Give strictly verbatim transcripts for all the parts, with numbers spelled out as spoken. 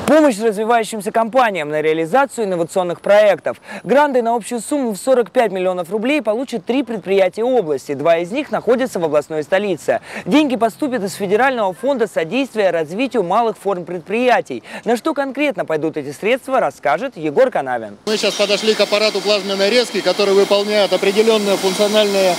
Помощь развивающимся компаниям на реализацию инновационных проектов. Гранты на общую сумму в сорок пять миллионов рублей получат три предприятия области. Два из них находятся в областной столице. Деньги поступят из Федерального фонда содействия развитию малых форм предприятий. На что конкретно пойдут эти средства, расскажет Егор Канавин. Мы сейчас подошли к аппарату плазменной резки, который выполняет определенные функциональные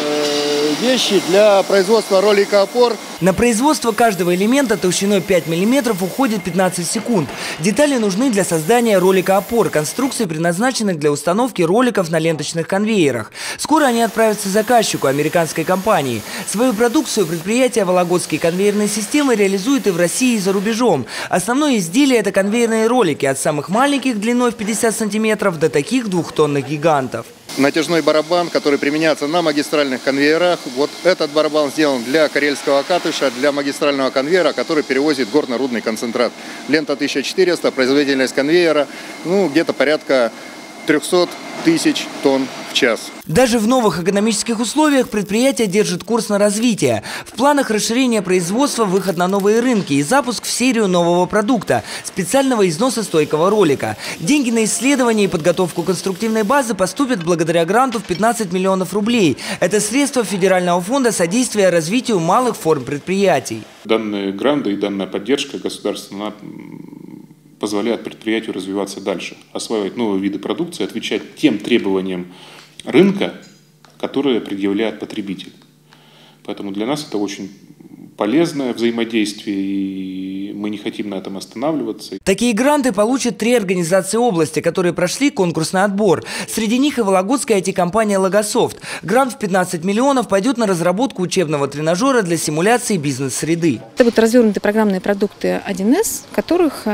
вещи для производства ролика-опор. На производство каждого элемента толщиной пять миллиметров уходит пятнадцать секунд. Детали нужны для создания ролика-опор, конструкций, предназначенных для установки роликов на ленточных конвейерах. Скоро они отправятся заказчику, американской компании. Свою продукцию предприятие «Вологодские конвейерные системы» реализует и в России, и за рубежом. Основное изделие – это конвейерные ролики, от самых маленьких длиной в пятьдесят сантиметров до таких двухтонных гигантов. Натяжной барабан, который применяется на магистральных конвейерах. Вот этот барабан сделан для карельского катыша, для магистрального конвейера, который перевозит горно-рудный концентрат. Лента тысяча четыреста, производительность конвейера ну, где-то порядка трёхсот тысяч тонн в час. Даже в новых экономических условиях предприятие держит курс на развитие. В планах расширения производства, выход на новые рынки и запуск в серию нового продукта – специального износостойкого ролика. Деньги на исследование и подготовку конструктивной базы поступят благодаря гранту в пятнадцать миллионов рублей. Это средства Федерального фонда содействия развитию малых форм предприятий. Данные гранты и данная поддержка государственная позволяет предприятию развиваться дальше, осваивать новые виды продукции, отвечать тем требованиям рынка, которые предъявляет потребитель. Поэтому для нас это очень полезное взаимодействие, и мы не хотим на этом останавливаться. Такие гранты получат три организации области, которые прошли конкурсный отбор. Среди них и вологодская ай ти-компания «Логософт». Грант в пятнадцать миллионов пойдет на разработку учебного тренажера для симуляции бизнес-среды. Это будут развернуты программные продукты один эс, в которых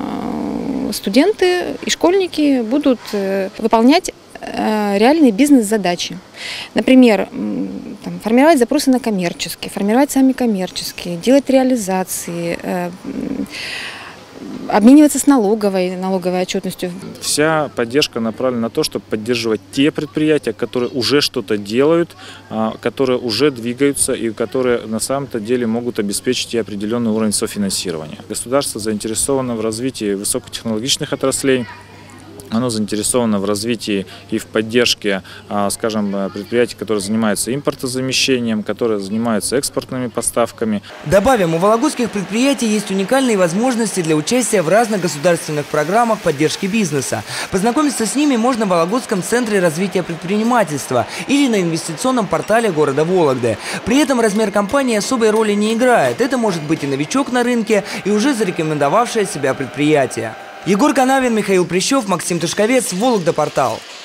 студенты и школьники будут выполнять реальные бизнес-задачи. Например, там, формировать запросы на коммерческие, формировать сами коммерческие, делать реализации, э, обмениваться с налоговой, налоговой отчетностью. Вся поддержка направлена на то, чтобы поддерживать те предприятия, которые уже что-то делают, которые уже двигаются и которые на самом-то деле могут обеспечить и определенный уровень софинансирования. Государство заинтересовано в развитии высокотехнологичных отраслей. Оно заинтересовано в развитии и в поддержке, скажем, предприятий, которые занимаются импортозамещением, которые занимаются экспортными поставками. Добавим, у вологодских предприятий есть уникальные возможности для участия в разных государственных программах поддержки бизнеса. Познакомиться с ними можно в Вологодском центре развития предпринимательства или на инвестиционном портале города Вологды. При этом размер компании особой роли не играет. Это может быть и новичок на рынке, и уже зарекомендовавшее себя предприятие. Егор Канавин, Михаил Прищев, Максим Тышковец, Вологда Портал.